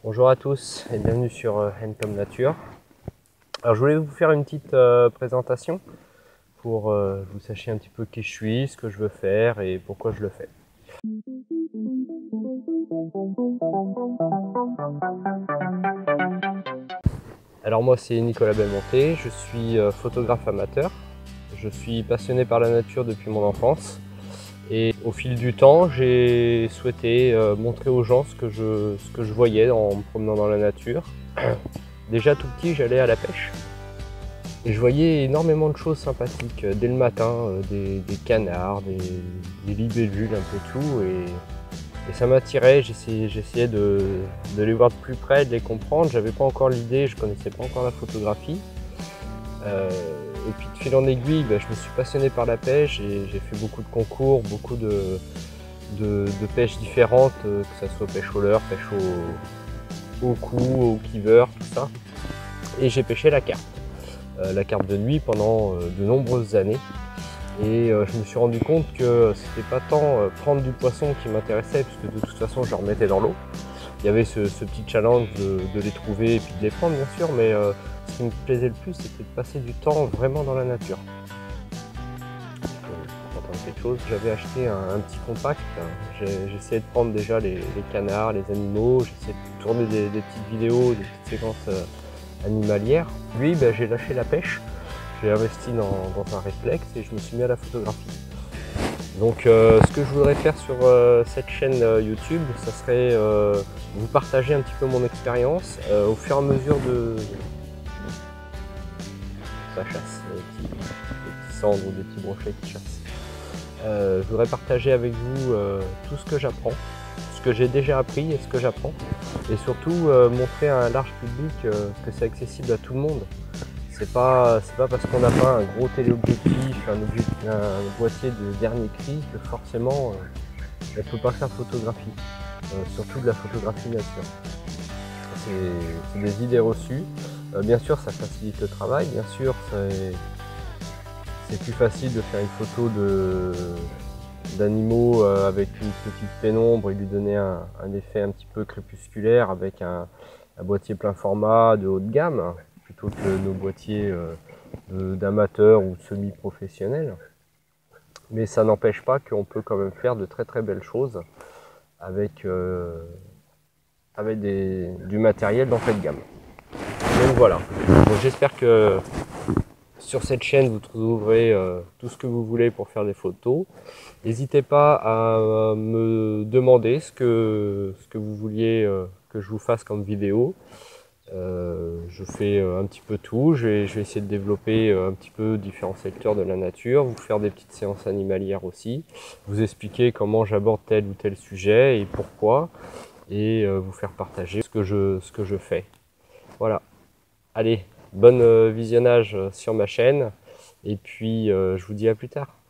Bonjour à tous et bienvenue sur N comme Nature. Alors je voulais vous faire une petite présentation pour que vous sachiez un petit peu qui je suis, ce que je veux faire et pourquoi je le fais. Alors moi c'est Nicolas Belmonté, je suis photographe amateur. Je suis passionné par la nature depuis mon enfance et au fil du temps j'ai souhaité montrer aux gens ce que je voyais en me promenant dans la nature. Déjà tout petit j'allais à la pêche. Et je voyais énormément de choses sympathiques dès le matin, des canards, des libellules, un peu tout, et ça m'attirait. J'essayais de les voir de plus près, de les comprendre. J'avais pas encore l'idée, je connaissais pas encore la photographie. Et puis de fil en aiguille, je me suis passionné par la pêche et j'ai fait beaucoup de concours, beaucoup de pêches différentes, que ce soit pêche au leurre, pêche au cou, au cleaver, tout ça. Et j'ai pêché la carpe de nuit pendant de nombreuses années. Et je me suis rendu compte que c'était pas tant prendre du poisson qui m'intéressait, puisque de toute façon je le remettais dans l'eau. Il y avait ce petit challenge de les trouver et puis de les prendre bien sûr, mais ce qui me plaisait le plus c'était de passer du temps vraiment dans la nature. Quelque chose. J'avais acheté un petit compact, j'essayais de prendre déjà les canards, les animaux, j'essayais de tourner des petites vidéos, des petites séquences animalières. Lui, j'ai lâché la pêche, j'ai investi dans un réflexe et je me suis mis à la photographie. Donc ce que je voudrais faire sur cette chaîne YouTube, ça serait vous partager un petit peu mon expérience au fur et à mesure de sa chasse, des petits cendres ou des petits brochets qui chassent. Je voudrais partager avec vous tout ce que j'apprends, ce que j'ai déjà appris et ce que j'apprends, et surtout montrer à un large public que c'est accessible à tout le monde. C'est pas parce qu'on n'a pas un gros téléobjectif, un boîtier de dernier cri que forcément on ne peut pas faire photographie, surtout de la photographie nature. C'est des idées reçues. Bien sûr ça facilite le travail, bien sûr c'est plus facile de faire une photo d'animaux avec une petite pénombre et lui donner un effet un petit peu crépusculaire avec un boîtier plein format de haut de gamme, plutôt que nos boîtiers d'amateurs ou semi-professionnels. Mais ça n'empêche pas qu'on peut quand même faire de très très belles choses avec du matériel d'entrée de gamme. Donc voilà, j'espère que sur cette chaîne, vous trouverez tout ce que vous voulez pour faire des photos. N'hésitez pas à me demander ce que vous vouliez que je vous fasse comme vidéo. Je fais un petit peu tout. Je vais essayer de développer un petit peu différents secteurs de la nature, vous faire des petites séances animalières aussi, vous expliquer comment j'aborde tel ou tel sujet et pourquoi, et vous faire partager ce que je fais. Voilà. Allez. Bon visionnage sur ma chaîne et puis je vous dis à plus tard.